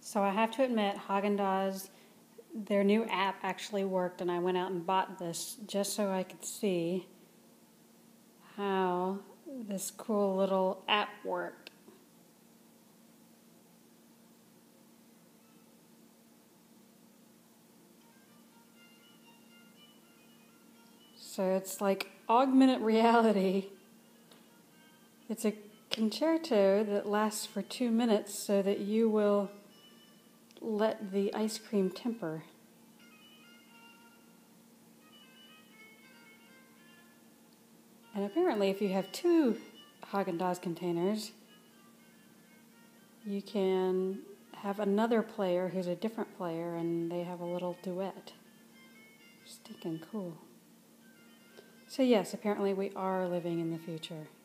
So I have to admit, Haagen-daz, their new app actually worked, and I went out and bought this just so I could see how this cool little app worked. So it's like augmented reality. It's a concerto that lasts for 2 minutes so that you will let the ice cream temper. And apparently if you have 2 Haagen-Dazs containers, you can have another player who's a different player and they have a little duet. Stinking cool. So yes, apparently we are living in the future.